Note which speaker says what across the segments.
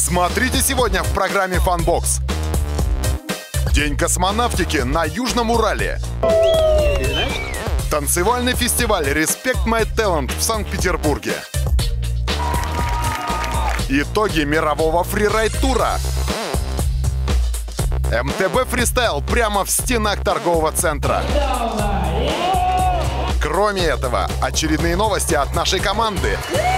Speaker 1: Смотрите сегодня в программе Funbox. День космонавтики на Южном Урале. Танцевальный фестиваль Respect My Talent в Санкт-Петербурге. Итоги мирового фрирайд-тура. МТБ фристайл прямо в стенах торгового центра. Кроме этого, очередные новости от нашей команды.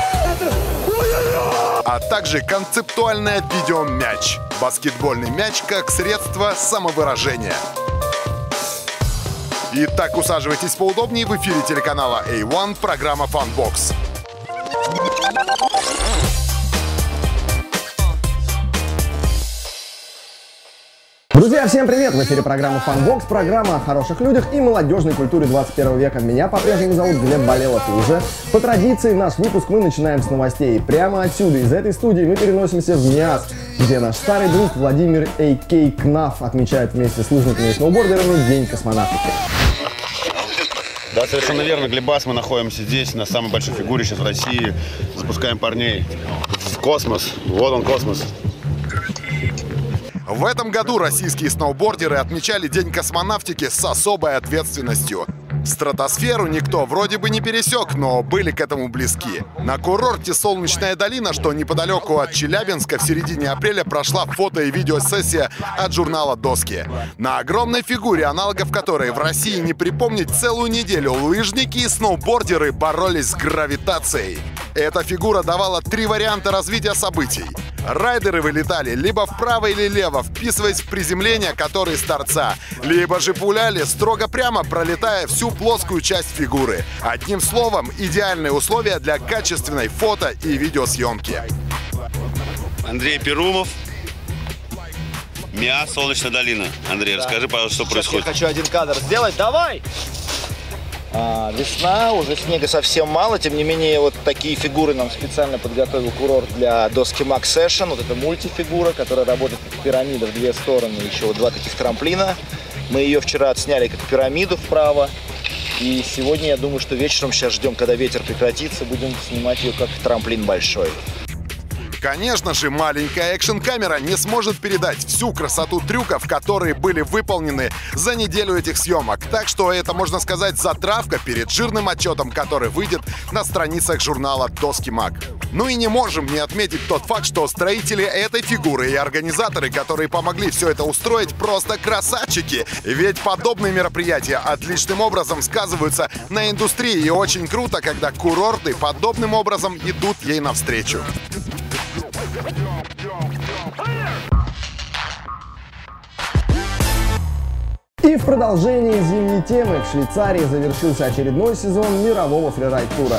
Speaker 1: А также концептуальное видео-мяч. Баскетбольный мяч как средство самовыражения. Итак, усаживайтесь поудобнее. В эфире телеканала A1 программа Funbox.
Speaker 2: Друзья, всем привет! В эфире программа Funbox, программа о хороших людях и молодежной культуре 21 века. Меня по-прежнему зовут Глеб Болелов. И уже по традиции наш выпуск мы начинаем с новостей. Прямо отсюда, из этой студии, мы переносимся в МИАС, где наш старый друг Владимир А.К. Кнаф отмечает вместе с лыжниками и сноубордерами День космонавтики.
Speaker 3: Да, совершенно верно, Глебас, мы находимся здесь, на самой большой фигуре сейчас в России. Запускаем парней в космос. Вот он, космос.
Speaker 1: В этом году российские сноубордеры отмечали День космонавтики с особой ответственностью. Стратосферу никто вроде бы не пересек, но были к этому близки. На курорте «Солнечная долина», что неподалеку от Челябинска, в середине апреля прошла фото- и видеосессия от журнала «Доски». На огромной фигуре, аналогов которой в России не припомнить целую неделю, лыжники и сноубордеры боролись с гравитацией. Эта фигура давала 3 варианта развития событий. Райдеры вылетали либо вправо или лево, вписываясь в приземление, которые с торца, либо же пуляли строго прямо, пролетая всю плоскую часть фигуры. Одним словом, идеальные условия для качественной фото- и видеосъемки.
Speaker 3: Андрей Перумов, МИАС, «Солнечная долина». Андрей, расскажи, пожалуйста, что происходит.
Speaker 4: Я хочу один кадр сделать. Давай! Весна, уже снега совсем мало, тем не менее вот такие фигуры нам специально подготовил курорт для доски Max Session. Вот это мультифигура, которая работает как пирамида в 2 стороны, еще вот 2 таких трамплина. Мы ее вчера отсняли как пирамиду вправо, и сегодня, я думаю, что вечером, сейчас ждем, когда ветер прекратится, будем снимать ее как трамплин большой.
Speaker 1: Конечно же, маленькая экшн-камера не сможет передать всю красоту трюков, которые были выполнены за неделю этих съемок. Так что это, можно сказать, затравка перед жирным отчетом, который выйдет на страницах журнала «Доски Маг». Ну и не можем не отметить тот факт, что строители этой фигуры и организаторы, которые помогли все это устроить, просто красавчики. Ведь подобные мероприятия отличным образом сказываются на индустрии. И очень круто, когда курорты подобным образом идут ей навстречу.
Speaker 2: И в продолжении зимней темы в Швейцарии завершился очередной сезон мирового фрирайд-тура.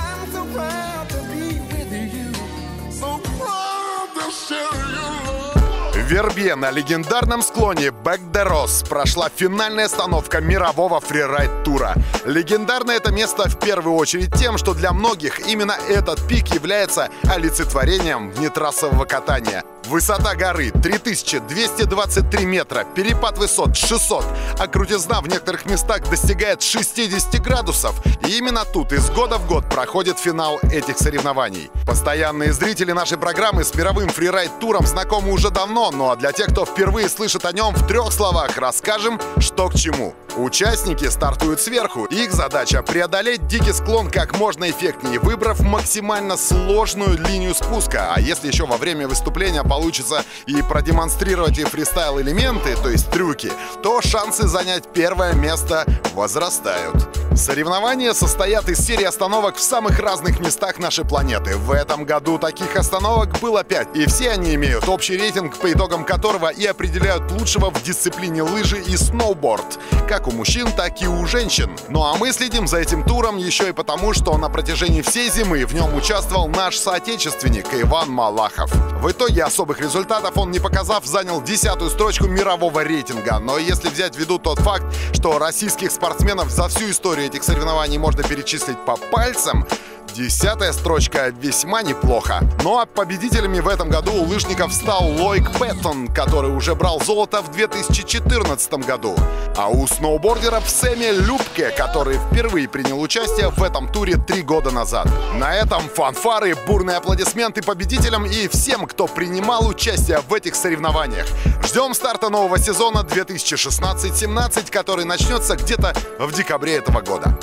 Speaker 1: В Вербье на легендарном склоне Бек-де-Рос прошла финальная остановка мирового фрирайд-тура. Легендарно это место в первую очередь тем, что для многих именно этот пик является олицетворением внетрассового катания. Высота горы 3223 метра, перепад высот 600, а крутизна в некоторых местах достигает 60 градусов. И именно тут из года в год проходит финал этих соревнований. Постоянные зрители нашей программы с мировым фрирайд-туром знакомы уже давно, ну а для тех, кто впервые слышит о нем, в 3 словах расскажем, что к чему. Участники стартуют сверху. Их задача — преодолеть дикий склон как можно эффектнее, выбрав максимально сложную линию спуска. А если еще во время выступления получится и продемонстрировать и фристайл-элементы, то есть трюки, то шансы занять первое место возрастают. Соревнования состоят из серии остановок в самых разных местах нашей планеты. В этом году таких остановок было 5, и все они имеют общий рейтинг, по итогам которого и определяют лучшего в дисциплине лыжи и сноуборд, как у мужчин, так и у женщин. Ну а мы следим за этим туром еще и потому, что на протяжении всей зимы в нем участвовал наш соотечественник Иван Малахов. В итоге особых результатов он не показав, занял 10-ю строчку мирового рейтинга. Но если взять в виду тот факт, что российских спортсменов за всю историю этих соревнований можно перечислить по пальцам, 10-я строчка весьма неплохо. Ну а победителями в этом году у лыжников стал Лоик Пэттон, который уже брал золото в 2014 году. А у сноубордеров Сэмми Любке, который впервые принял участие в этом туре 3 года назад. На этом фанфары, бурные аплодисменты победителям и всем, кто принимал участие в этих соревнованиях. Ждем старта нового сезона 2016-17, который начнется где-то в декабре этого года.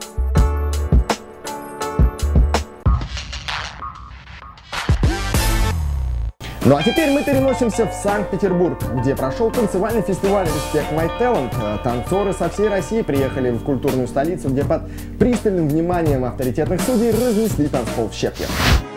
Speaker 2: Ну а теперь мы переносимся в Санкт-Петербург, где прошел танцевальный фестиваль Respect My Talent. Танцоры со всей России приехали в культурную столицу, где под пристальным вниманием авторитетных судей разнесли танцпол в щепки.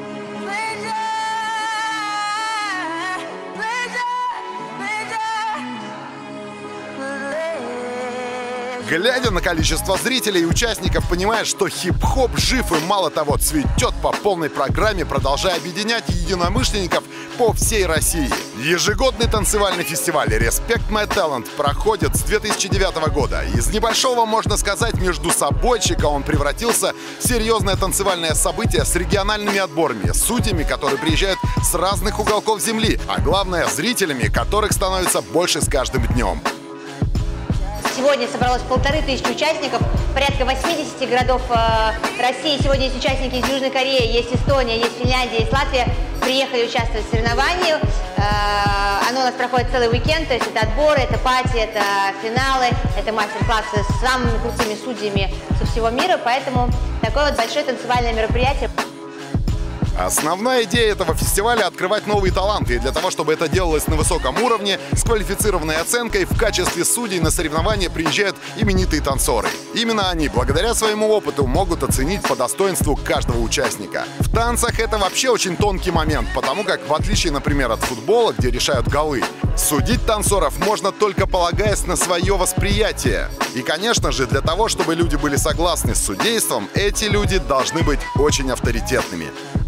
Speaker 1: Глядя на количество зрителей и участников, понимаешь, что хип-хоп жив и, мало того, цветет по полной программе, продолжая объединять единомышленников по всей России. Ежегодный танцевальный фестиваль Respect My Talent проходит с 2009 года. Из небольшого, можно сказать, междусобойчика он превратился в серьезное танцевальное событие с региональными отборами, судьями, которые приезжают с разных уголков земли, а главное, зрителями, которых становится больше с каждым днем.
Speaker 5: Сегодня собралось 1500 участников, порядка 80 городов России. Сегодня есть участники из Южной Кореи, есть Эстония, есть Финляндия, есть Латвия. Приехали участвовать в соревновании. Оно у нас проходит целый уикенд, то есть это отборы, это пати, это финалы, это мастер-классы с самыми крутыми судьями со всего мира. Поэтому такое вот большое танцевальное мероприятие.
Speaker 1: Основная идея этого фестиваля — открывать новые таланты. И для того, чтобы это делалось на высоком уровне, с квалифицированной оценкой, в качестве судей на соревнования приезжают именитые танцоры. Именно они, благодаря своему опыту, могут оценить по достоинству каждого участника. В танцах это вообще очень тонкий момент, потому как, в отличие, например, от футбола, где решают голы, судить танцоров можно только полагаясь на свое восприятие. И, конечно же, для того, чтобы люди были согласны с судейством, эти люди должны быть очень авторитетными.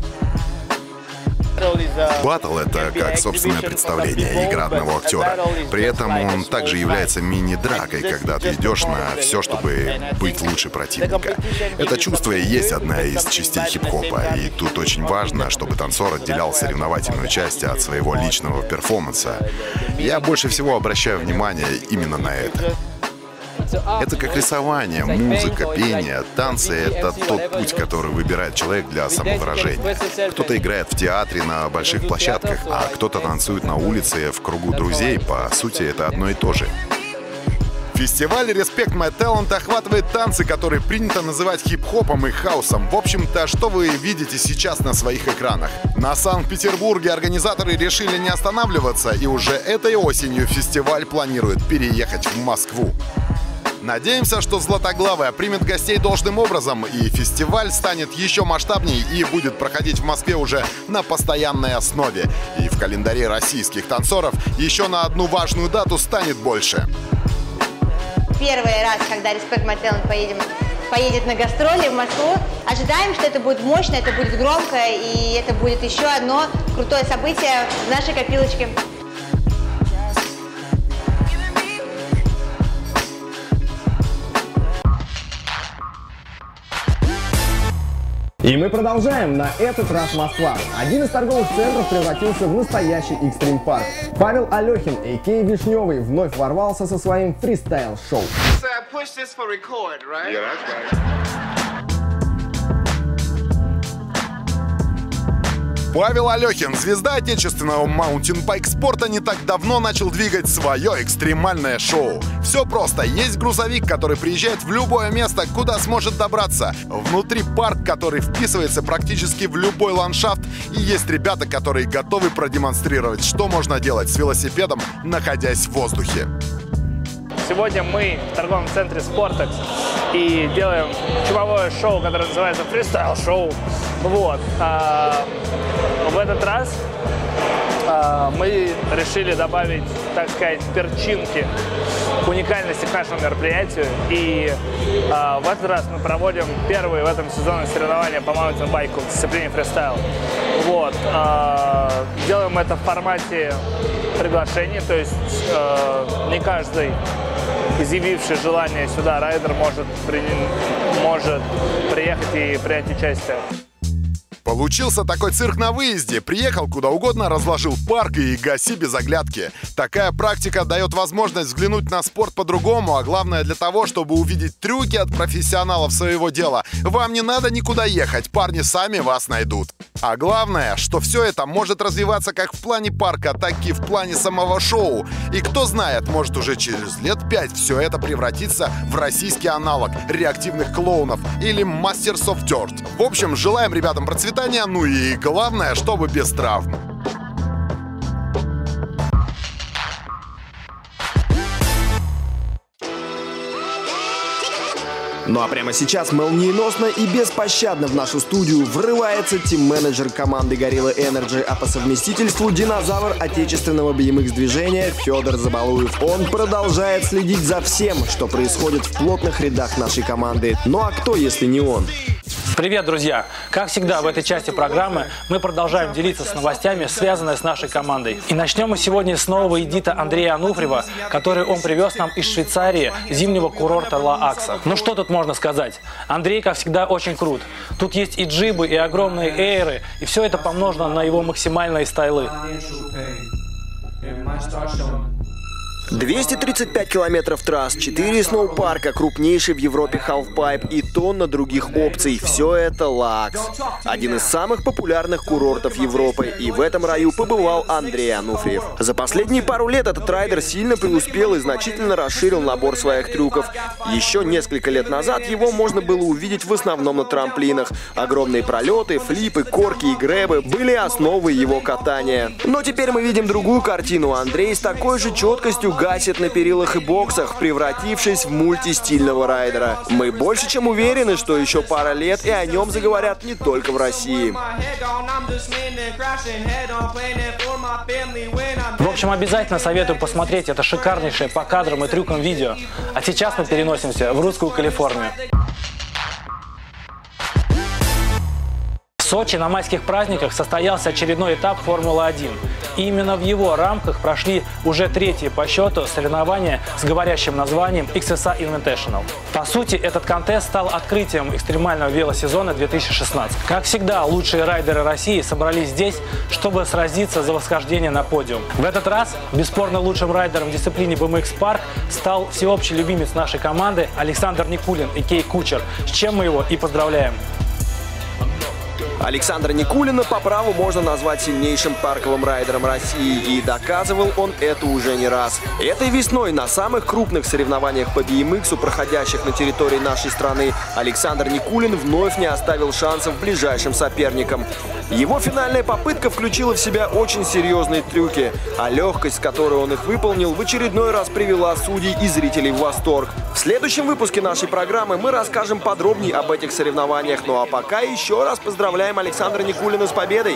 Speaker 6: Баттл — это как собственное представление, игра одного актера. При этом он также является мини-дракой, когда ты идешь на все, чтобы быть лучше противника. Это чувство и есть одна из частей хип-хопа, и тут очень важно, чтобы танцор отделял соревновательную часть от своего личного перформанса. Я больше всего обращаю внимание именно на это. Это как рисование, музыка, пение. Танцы — это тот путь, который выбирает человек для самовыражения. Кто-то играет в театре на больших площадках, а кто-то танцует на улице в кругу друзей. По сути, это одно и то же.
Speaker 1: Фестиваль Respect My Talent охватывает танцы, которые принято называть хип-хопом и хаусом. В общем-то, что вы видите сейчас на своих экранах? На Санкт-Петербурге организаторы решили не останавливаться, и уже этой осенью фестиваль планирует переехать в Москву. Надеемся, что Златоглавая примет гостей должным образом, и фестиваль станет еще масштабней и будет проходить в Москве уже на постоянной основе. И в календаре российских танцоров еще на одну важную дату станет больше.
Speaker 5: Первый раз, когда Respect My Talent поедет на гастроли в Москву. Ожидаем, что это будет мощно, это будет громко, и это будет еще одно крутое событие в нашей копилочке.
Speaker 2: И мы продолжаем. На этот раз Москва. Один из торговых центров превратился в настоящий экстрим-парк. Павел Алехин, а.к.а. Вишневый, вновь ворвался со своим фристайл-шоу.
Speaker 1: Павел Алехин, звезда отечественного маунтинбайк-спорта, не так давно начал двигать свое экстремальное шоу. Все просто. Есть грузовик, который приезжает в любое место, куда сможет добраться. Внутри парк, который вписывается практически в любой ландшафт. И есть ребята, которые готовы продемонстрировать, что можно делать с велосипедом, находясь в воздухе.
Speaker 7: Сегодня мы в торговом центре «Спортекс» и делаем чумовое шоу, которое называется фристайл-шоу. Вот. В этот раз мы решили добавить, так сказать, перчинки уникальности к нашему мероприятию. И в этот раз мы проводим первые в этом сезоне соревнования по маунтинбайку в дисциплине фристайл. Вот. Делаем это в формате приглашений, то есть не каждый изъявивший желание сюда райдер может приехать и принять участие.
Speaker 1: Получился такой цирк на выезде. Приехал куда угодно, разложил парк и гаси без оглядки. Такая практика дает возможность взглянуть на спорт по-другому, а главное для того, чтобы увидеть трюки от профессионалов своего дела. Вам не надо никуда ехать, парни сами вас найдут. А главное, что все это может развиваться как в плане парка, так и в плане самого шоу. И кто знает, может уже через лет 5 все это превратится в российский аналог реактивных клоунов или Masters of Dirt. В общем, желаем ребятам процветания, ну и главное, чтобы без травм.
Speaker 2: Ну а прямо сейчас молниеносно и беспощадно в нашу студию врывается тим-менеджер команды Gorilla Energy, а по совместительству динозавр отечественного BMX-движения Федор Забалуев. Он продолжает следить за всем, что происходит в плотных рядах нашей команды. Ну а кто, если не он?
Speaker 8: Привет, друзья! Как всегда в этой части программы мы продолжаем делиться с новостями, связанными с нашей командой. И начнем мы сегодня с нового эдита Андрея Ануфриева, который он привез нам из Швейцарии, зимнего курорта Ла-Акса. Ну что тут можно сказать? Андрей, как всегда, очень крут. Тут есть и джибы, и огромные эйры, и все это помножено на его максимальные стайлы.
Speaker 2: 235 километров трасс, 4 сноупарка, крупнейший в Европе халфпайп и тонна других опций. Все это Ла-Акс. Один из самых популярных курортов Европы. И в этом раю побывал Андрей Ануфриев. За последние пару лет этот райдер сильно преуспел и значительно расширил набор своих трюков. Еще несколько лет назад его можно было увидеть в основном на трамплинах. Огромные пролеты, флипы, корки и грэбы были основой его катания. Но теперь мы видим другую картину. Андрей с такой же четкостью гасит на перилах и боксах, превратившись в мультистильного райдера. Мы больше чем уверены, что еще пара лет и о нем заговорят не только в России.
Speaker 8: В общем, обязательно советую посмотреть это шикарнейшее по кадрам и трюкам видео. А сейчас мы переносимся в русскую Калифорнию. В Сочи на майских праздниках состоялся очередной этап Формулы-1. И именно в его рамках прошли уже третьи по счету соревнования с говорящим названием XSA Invitational. По сути, этот контест стал открытием экстремального велосезона 2016. Как всегда, лучшие райдеры России собрались здесь, чтобы сразиться за восхождение на подиум. В этот раз бесспорно лучшим райдером в дисциплине BMX Park стал всеобщий любимец нашей команды Александр Никулин и Кей Кучер, с чем мы его и поздравляем.
Speaker 2: Александра Никулина по праву можно назвать сильнейшим парковым райдером России, и доказывал он это уже не раз. Этой весной на самых крупных соревнованиях по BMX, проходящих на территории нашей страны, Александр Никулин вновь не оставил шансов ближайшим соперникам. Его финальная попытка включила в себя очень серьезные трюки, а легкость, с которой он их выполнил, в очередной раз привела судей и зрителей в восторг. В следующем выпуске нашей программы мы расскажем подробнее об этих соревнованиях, ну а пока еще раз поздравляем Александра Никулина с победой.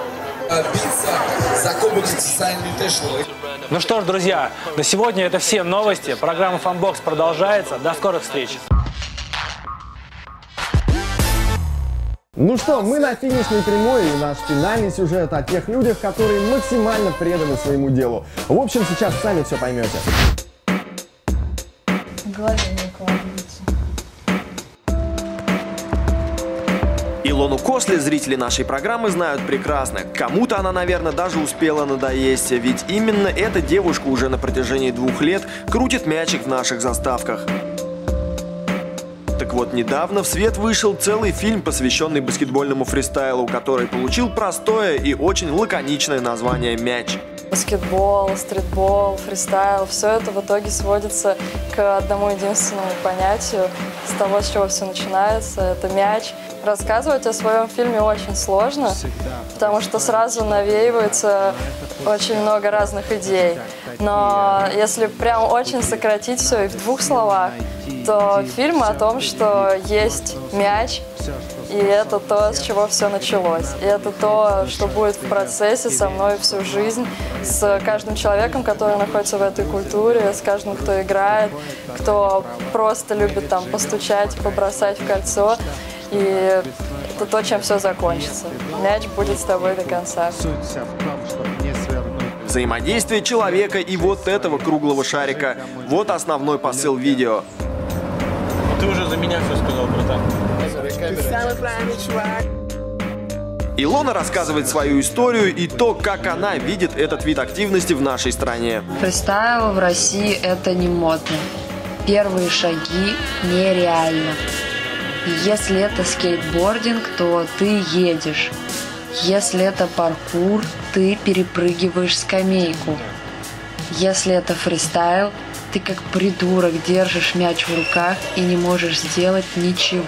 Speaker 8: Ну что ж, друзья, на сегодня это все новости. Программа Funbox продолжается. До скорых встреч!
Speaker 2: Ну что, мы на финишной прямой, и наш финальный сюжет о тех людях, которые максимально преданы своему делу. В общем, сейчас сами все поймете.
Speaker 9: В голове не укладывается.
Speaker 2: Илону Косли зрители нашей программы знают прекрасно. Кому-то она, наверное, даже успела надоесть, ведь именно эта девушка уже на протяжении 2 лет крутит мячик в наших заставках. Так вот, недавно в свет вышел целый фильм, посвященный баскетбольному фристайлу, который получил простое и очень лаконичное название «Мяч».
Speaker 9: Баскетбол, стритбол, фристайл – все это в итоге сводится к одному единственному понятию. С того, с чего все начинается – это мяч. Рассказывать о своем фильме очень сложно, потому что сразу навеивается очень много разных идей. Но если прям очень сократить все и в 2 словах, то фильм о том, что есть мяч, и это то, с чего все началось. И это то, что будет в процессе со мной всю жизнь, с каждым человеком, который находится в этой культуре, с каждым, кто играет, кто просто любит там постучать, побросать в кольцо. И это то, чем все закончится. Мяч будет с тобой до конца.
Speaker 10: взаимодействие человека и вот этого круглого шарика. Вот основной посыл видео.
Speaker 11: Ты уже за меня все сказал, братан.
Speaker 10: Илона рассказывает свою историю и то, как она видит этот вид активности в нашей стране.
Speaker 12: Фристайл в России – это не модно. Первые шаги нереально. Если это скейтбординг, то ты едешь. Если это паркур, ты перепрыгиваешь скамейку. Если это фристайл, ты как придурок держишь мяч в руках и не можешь сделать ничего.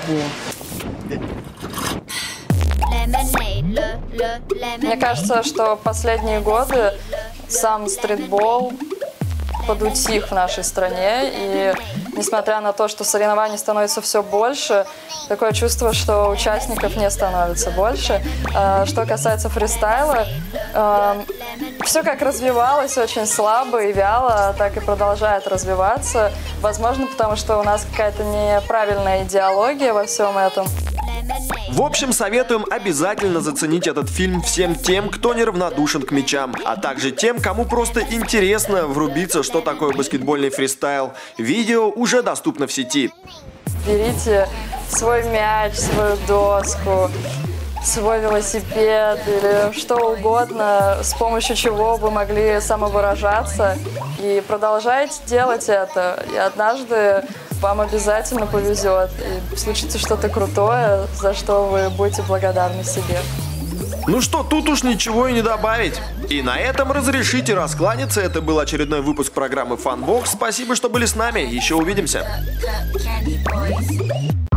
Speaker 9: Мне кажется, что последние годы сам стритбол подутих в нашей стране, и несмотря на то, что соревнований становится все больше, такое чувство, что участников не становится больше. Что касается фристайла, все как развивалось очень слабо и вяло, так и продолжает развиваться. Возможно, потому что у нас какая-то неправильная идеология во всем этом.
Speaker 10: В общем, советуем обязательно заценить этот фильм всем тем, кто неравнодушен к мячам, а также тем, кому просто интересно врубиться, что такое баскетбольный фристайл. Видео уже доступно в сети.
Speaker 9: Берите свой мяч, свою доску, свой велосипед или что угодно, с помощью чего вы могли самовыражаться, и продолжайте делать это. И однажды вам обязательно повезет, и случится что-то крутое, за что вы будете благодарны себе.
Speaker 10: Ну что, тут уж ничего и не добавить. И на этом разрешите раскланяться. Это был очередной выпуск программы Funbox. Спасибо, что были с нами. Еще увидимся.